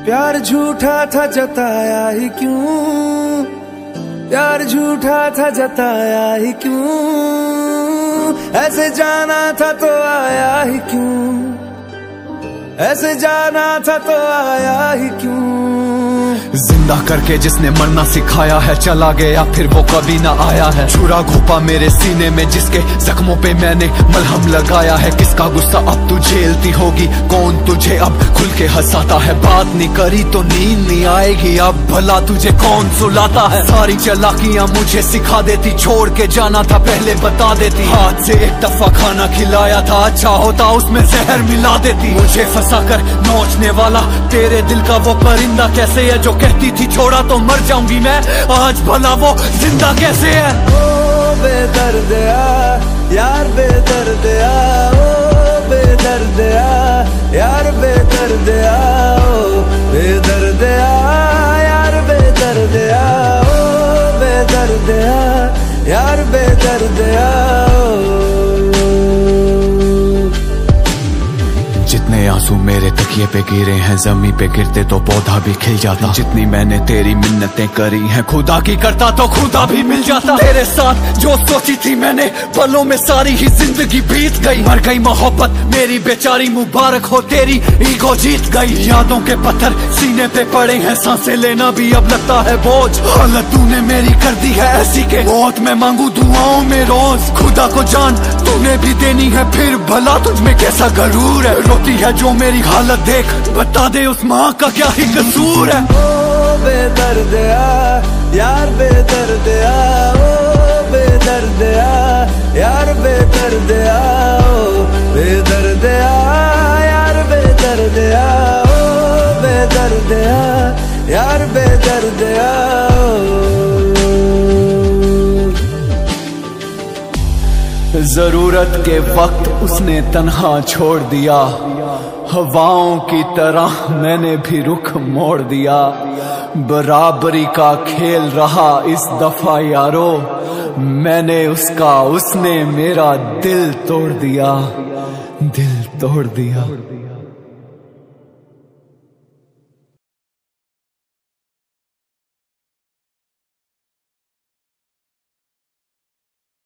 प्यार झूठा था जताया ही क्यों, प्यार झूठा था जताया ही क्यों, ऐसे जाना था तो आया ही क्यों, ऐसे जाना था तो आया ही क्यों। जिंदा करके जिसने मरना सिखाया है, चला गया फिर वो कभी ना आया है। छुरा घोपा मेरे सीने में जिसके जख्मों पे मैंने मलहम लगाया है। किसका गुस्सा अब तू झेलती होगी, कौन तुझे अब खुल के हंसाता है। बात नहीं करी तो नींद नहीं आएगी, अब भला तुझे कौन सुलाता है। सारी चालाकियां मुझे सिखा देती, छोड़ के जाना था पहले बता देती। हाथ से एक दफा खाना खिलाया था, अच्छा होता उसमें जहर मिला देती। मुझे फंसा कर नोचने वाला तेरे दिल का वो परिंदा कैसे है जो कहती थी छोड़ा तो मर जाऊंगी मैं, आज भला वो जिंदा कैसे है। ओ बेदर्दिया यार बेदर्दिया, ओ बेदर्दिया यार बेदर्दिया, ओ बेदर्दिया यार बेदर्दिया, ओ बेदर्दिया यार बेदर्दिया। जितने आंसू मेरे तकिए पे गिरे हैं, जमीन पे गिरते तो पौधा भी खिल जाता। जितनी मैंने तेरी मिन्नतें करी हैं, खुदा की करता तो खुदा भी मिल जाता। तेरे साथ जो सोची थी मैंने पलों में सारी ही जिंदगी बीत गई। मर गई मोहब्बत मेरी बेचारी, मुबारक हो तेरी ईगो जीत गई। यादों के पत्थर सीने पे पड़े हैं, सांसें लेना भी अब लगता है बोझ। हालत तूने मेरी कर दी है ऐसी के मौत मैं मांगू दुआओं में रोज। खुदा को जान तूने भी देनी है, फिर भला तुझ में कैसा गरूर है। रोती है जो मेरी हालत देख, बता दे उस माँ का क्या ही कसूर है। ओ बेदर्दिया यार बेदर्दिया, ओ बेदर्दिया यार बेदर्दिया, ओ बेदर्दिया यार बेदर्दिया, ओ बेदर्दिया यार बेदर्दिया। जरूरत के वक्त उसने तन्हा छोड़ दिया, हवाओं की तरह मैंने भी रुख मोड़ दिया। बराबरी का खेल रहा इस दफा यारो, मैंने उसका उसने मेरा दिल तोड़ दिया, दिल तोड़ दिया।